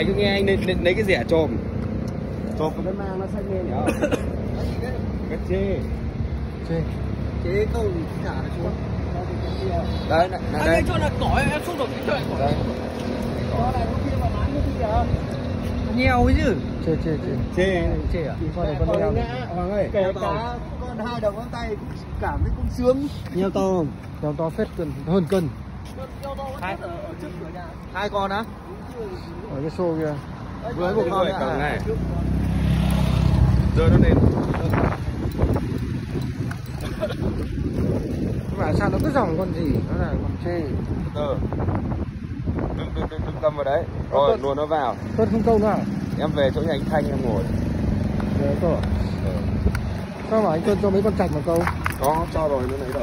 mày cứ nghe anh nên lấy cái rẻ trồm có cái mang nó xanh lên nhở. Cái chế không trả nó xuống đây này đây cho là cỏi em không được cho lại cỏi đây có này kia mà bán cái gì kìa nhiều ấy chứ chê à con này con heo Hoàng ơi kể cả con 2 đầu ngón tay cũng cảm thấy cũng sướng. Heo to không? Heo to phết hơn cân. Hai con á? Ở cái xô kia. Với một con này. Rơi nó lên. Mà sao nó cứ dòng con gì? Nó là con chê. Đừng cầm vào đấy. Rồi luồn nó vào. Tuân không câu nào. Em về chỗ nhà anh Thanh em ngồi. Đấy cơ. Sao mà anh Tuân cho mấy con trạch mà câu? Có cho rồi nó lấy rồi.